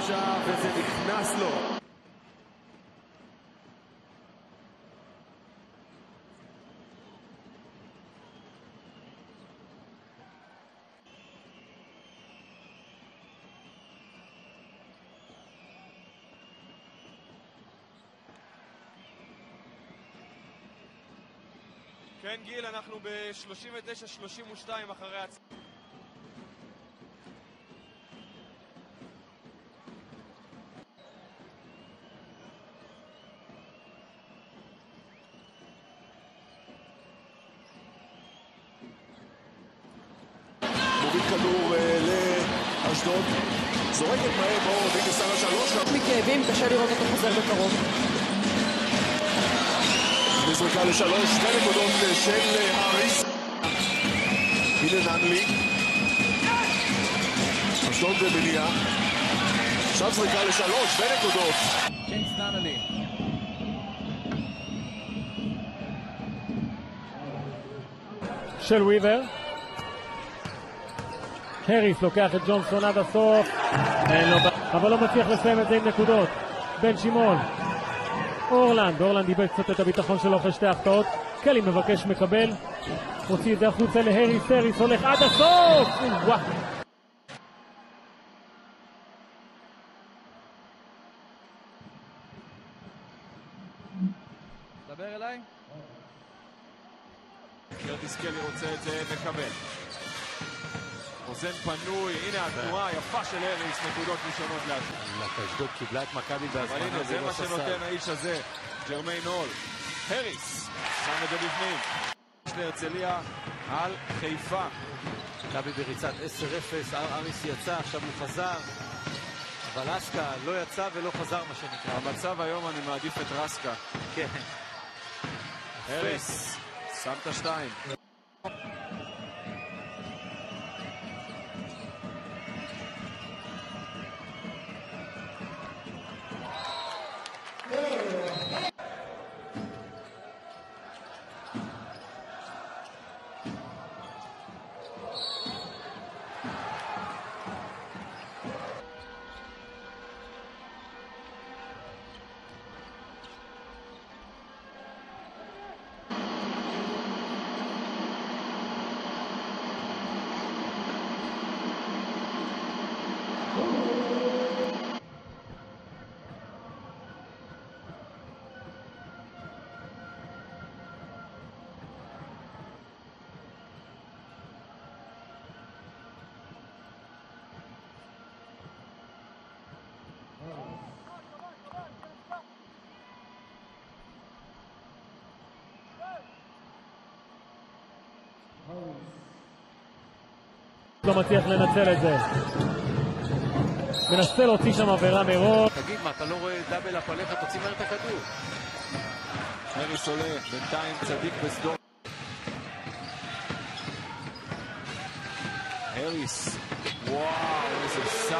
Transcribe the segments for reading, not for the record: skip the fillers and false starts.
עכשיו, וזה נכנס לו. כן גיל, אנחנו ב-39-32 אחרי מוביל כדור לאשדוד, זורקת מהר בו, ניסה לשלוש. מכאבים, קשה לראות אותו חוזר בקרוב. נזרקה לשלוש, 2 נקודות של האריס. הנה ננלי. אשדוד בבנייה. עכשיו זריקה לשלוש, 2 נקודות. ג'יימס ננלי. של וויבר. הריס לוקח את ג'ונסון עד הסוף, אבל לא מצליח לסיים את זה עם נקודות. בן שמעון. אורלנד איבד קצת את הביטחון שלו אחרי 2 החטאות. קלי מבקש מקבל, מוציא את זה החוצה להריס, הריס הולך עד הסוף. דבר אליי. קרטיס קלי רוצה את זה מקבל. רוזן פנוי, הנה התנועה היפה של הריס, נקודות ראשונות לאשדוד. אשדוד קיבלה את מכבי בהזמנה. אבל הנה, זה מה שנותן האיש הזה, ג'רמיין הול. הריס, שם את זה בפנים. יש להרצליה על חיפה. מכבי בריצת 10-0, אריס יצא, עכשיו הוא חזר. אבל רסקה לא יצא ולא חזר, מה שנקרא. במצב היום אני מעדיף את רסקה. כן. הריס, שם את 2. לא מצליח לנצל את זה. מנסה להוציא שם עבירה מראש. תגיד מה, אתה לא רואה דאבל הפליך, תוציא מהר את הכדור. הריס עולה, בינתיים צדיק בסדום. הריס, וואו, איזה סע.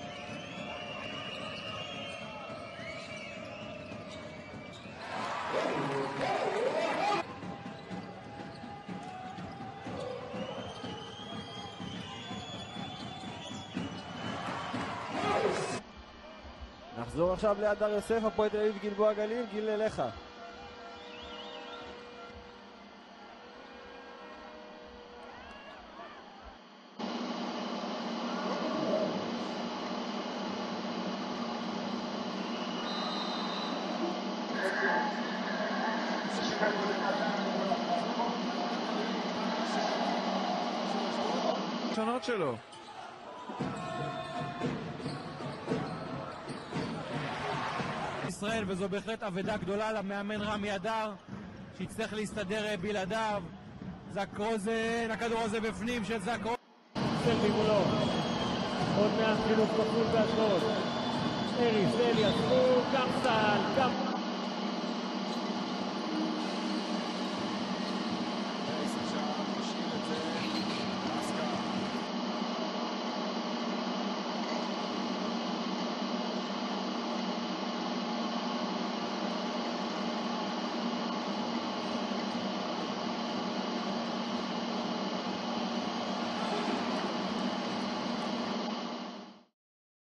נחזור עכשיו ליד דר יוסף, הפועל תל אביב גלבוע גליל, גיל אליך. שונות שלו. ישראל, וזו בהחלט אבדה גדולה למאמן רמי אדר, שיצטרך להסתדר בלעדיו. זק רוזן, הכדור הזה בפנים של זק רוזן. סלבי מולו. עוד מעט חילוף כפול באשדוד. הריס, אליאס, גם סל, גם...